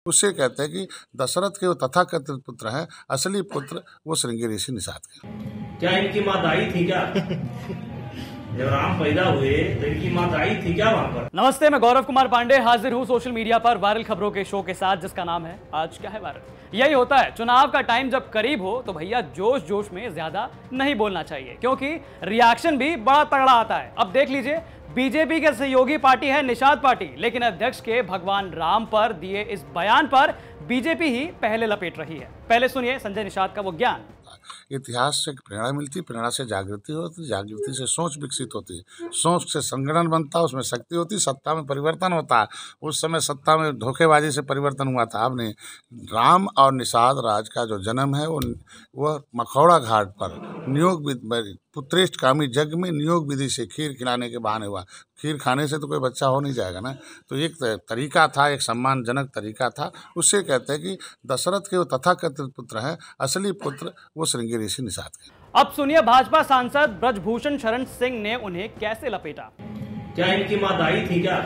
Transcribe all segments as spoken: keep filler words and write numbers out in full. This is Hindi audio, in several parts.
उससे कहते हैं कि दशरथ के वो तथाकथित पुत्र हैं, असली पुत्र वो श्रृंगी ऋषि निषाद के। क्या इनकी माँ दाई थी क्या? जब राम पैदा हुए तो इनकी माँ दाई थी क्या वहां पर? नमस्ते, मैं गौरव कुमार पांडे हाजिर हूँ सोशल मीडिया पर वायरल खबरों के शो के साथ, जिसका नाम है आज क्या है वायरल। यही होता है, चुनाव का टाइम जब करीब हो तो भैया जोश जोश में ज्यादा नहीं बोलना चाहिए, क्योंकि रिएक्शन भी बड़ा तगड़ा आता है। अब देख लीजिए, बीजेपी के सहयोगी पार्टी है निषाद पार्टी, लेकिन अध्यक्ष के भगवान राम पर दिए इस बयान पर बीजेपी ही पहले लपेट रही है। पहले सुनिए संजय निषाद का वो ज्ञान। इतिहास से प्रेरणा मिलती, प्रेरणा से जागृति होती, जागृति से सोच विकसित होती, सोच से संगठन बनता, उसमें शक्ति होती, सत्ता में परिवर्तन होता। उस समय सत्ता में धोखेबाजी से परिवर्तन हुआ था। आपने राम और निषाद राज का जो जन्म है वो वह मखौड़ा घाट पर नियोग पुत्रेष्ठ कामी जग में नियोग विधि से खीर खिलाने के बहाने हुआ। खीर खाने से तो कोई बच्चा हो नहीं जाएगा ना, तो एक तरीका था, एक सम्मानजनक तरीका था। उससे कहते हैं कि दशरथ के वो तथाकथित पुत्र हैं, असली पुत्र वो श्रृंगी ऋषि निषाद के। अब सुनिए भाजपा सांसद ब्रजभूषण शरण सिंह ने उन्हें कैसे लपेटा। क्या इनकी माँ दाई थी क्या?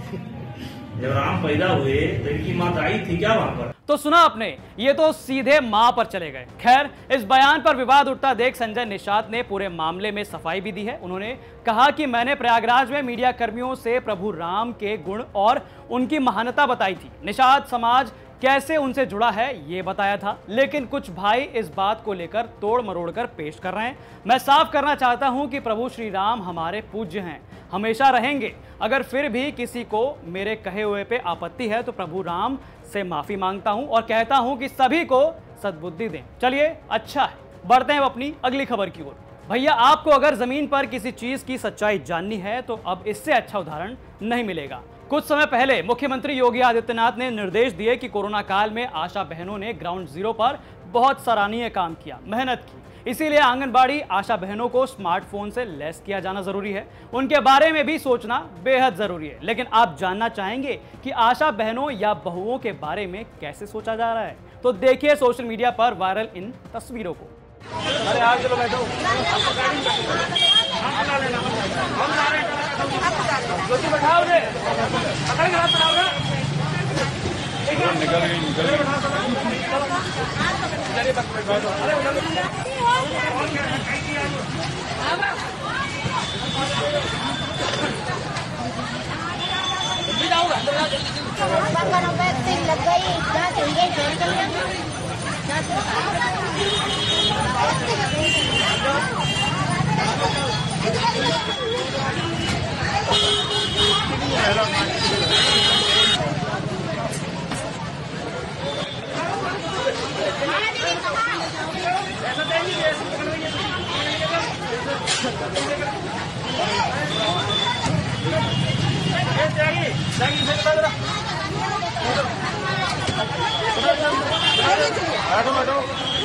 जब राम पैदा हुए तो इनकी माँ दाई थी क्या वहां पर? तो सुना आपने, ये तो सीधे मां पर चले गए। खैर, इस बयान पर विवाद उठता देख संजय निषाद ने पूरे मामले में सफाई भी दी है। उन्होंने कहा कि मैंने प्रयागराज में मीडिया कर्मियों से प्रभु राम के गुण और उनकी महानता बताई थी। निषाद समाज कैसे उनसे जुड़ा है ये बताया था, लेकिन कुछ भाई इस बात को लेकर तोड़ मरोड़ कर पेश कर रहे हैं। मैं साफ करना चाहता हूं कि प्रभु श्री राम हमारे पूज्य हैं, हमेशा रहेंगे। अगर फिर भी किसी को मेरे कहे हुए पे आपत्ति है तो प्रभु राम से माफी मांगता हूं और कहता हूं कि सभी को सद्बुद्धि दें। चलिए, अच्छा है, बढ़ते हैं अपनी अगली खबर की ओर। भैया, आपको अगर जमीन पर किसी चीज की सच्चाई जाननी है तो अब इससे अच्छा उदाहरण नहीं मिलेगा। कुछ समय पहले मुख्यमंत्री योगी आदित्यनाथ ने निर्देश दिए कि कोरोना काल में आशा बहनों ने ग्राउंड जीरो पर बहुत सराहनीय काम किया, मेहनत की। इसीलिए आंगनबाड़ी आशा बहनों को स्मार्टफोन से लैस किया जाना जरूरी है, उनके बारे में भी सोचना बेहद जरूरी है। लेकिन आप जानना चाहेंगे कि आशा बहनों या बहुओं के बारे में कैसे सोचा जा रहा है? तो देखिए सोशल मीडिया पर वायरल इन तस्वीरों को। अरे आज चलो बैठो। बैठाओ रे, निकल गई निकल गई। लग गई बैठो बैठो।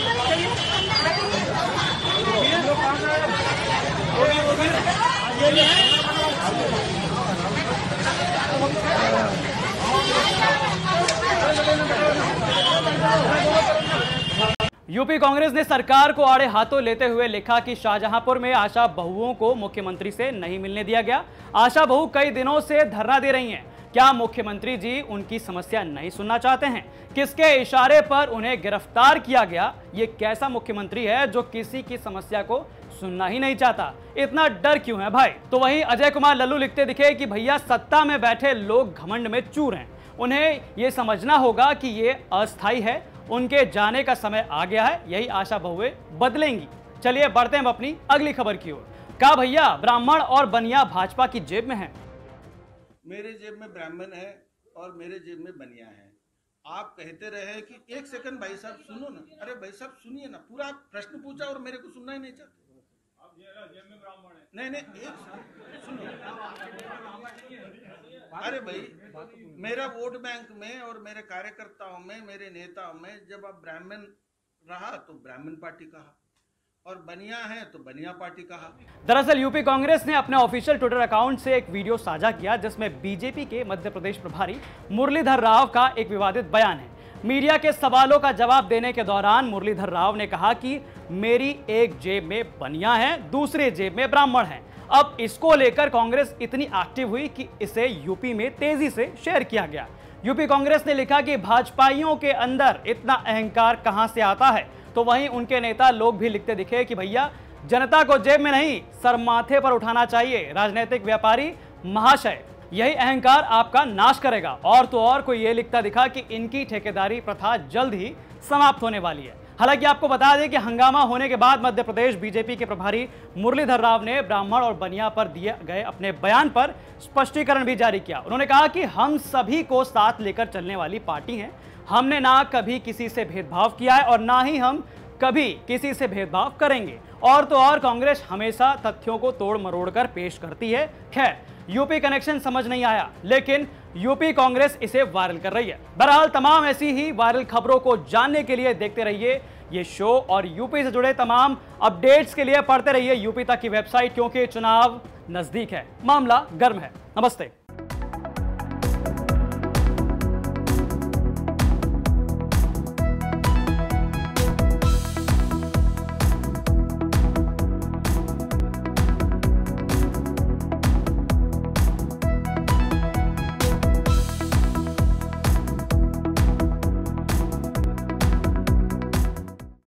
यूपी कांग्रेस ने सरकार को आड़े हाथों लेते हुए लिखा कि शाहजहांपुर में आशा बहुओं को मुख्यमंत्री से नहीं मिलने दिया गया। आशा बहू कई दिनों से धरना दे रही हैं। क्या मुख्यमंत्री जी उनकी समस्या नहीं सुनना चाहते हैं? किसके इशारे पर उन्हें गिरफ्तार किया गया? ये कैसा मुख्यमंत्री है जो किसी की समस्या को सुनना ही नहीं चाहता? इतना डर क्यों है भाई? तो वहीं अजय कुमार लल्लू लिखते दिखे कि भैया, सत्ता में बैठे लोग घमंड में चूर हैं, उन्हें यह समझना होगा कि ये अस्थायी है, उनके जाने का समय आ गया है, यही आशा बहुएं बदलेंगी। चलिए बढ़ते हैं अपनी अगली खबर की ओर। क्या भैया, ब्राह्मण और बनिया भाजपा की जेब में है? मेरे जेब में ब्राह्मण है और मेरे जेब में बनिया है। आप कहते रहे कि एक सेकंड भाई साहब सुनो ना। अरे भाई साहब सुनिए ना, पूरा प्रश्न पूछा और मेरे को सुनना ही नहीं चाहते। जेब में ब्राह्मण है। नहीं नहीं, एक सुनो। अरे भाई, मेरा वोट बैंक में और मेरे कार्यकर्ताओं में, मेरे नेताओं में जब आप ब्राह्मण रहा तो ब्राह्मण पार्टी कहा, और बनिया है तो बनिया पार्टी कहा। दरअसल यूपी कांग्रेस ने अपने ऑफिशियल ट्विटर अकाउंट से एक वीडियो साझा किया जिसमें बीजेपी के मध्य प्रदेश प्रभारी मुरलीधर राव का एक विवादित बयान है। मीडिया के सवालों का जवाब देने के दौरान मुरलीधर राव ने कहा कि मेरी एक जेब में बनिया है, दूसरी जेब में ब्राह्मण है। अब इसको लेकर कांग्रेस इतनी एक्टिव हुई कि इसे यूपी में तेजी से शेयर किया गया। यूपी कांग्रेस ने लिखा कि भाजपाइयों के अंदर इतना अहंकार कहां से आता है, तो वहीं उनके नेता लोग भी लिखते दिखे कि भैया जनता को जेब में नहीं सर माथे पर उठाना चाहिए। राजनीतिक व्यापारी महाशय, यही अहंकार आपका नाश करेगा। और तो और कोई ये लिखता दिखा कि इनकी ठेकेदारी प्रथा जल्द ही समाप्त होने वाली है। हालांकि आपको बता दें कि हंगामा होने के बाद मध्य प्रदेश बीजेपी के प्रभारी मुरलीधर राव ने ब्राह्मण और बनिया पर दिए गए अपने बयान पर स्पष्टीकरण भी जारी किया। उन्होंने कहा कि हम सभी को साथ लेकर चलने वाली पार्टी हैं। हमने ना कभी किसी से भेदभाव किया है और ना ही हम कभी किसी से भेदभाव करेंगे। और तो और कांग्रेस हमेशा तथ्यों को तोड़ मरोड़ कर पेश करती है। खैर, यूपी कनेक्शन समझ नहीं आया, लेकिन यूपी कांग्रेस इसे वायरल कर रही है। बहरहाल तमाम ऐसी ही वायरल खबरों को जानने के लिए देखते रहिए ये शो और यूपी से जुड़े तमाम अपडेट्स के लिए पढ़ते रहिए यूपी तक की वेबसाइट, क्योंकि चुनाव नजदीक है, मामला गर्म है। नमस्ते।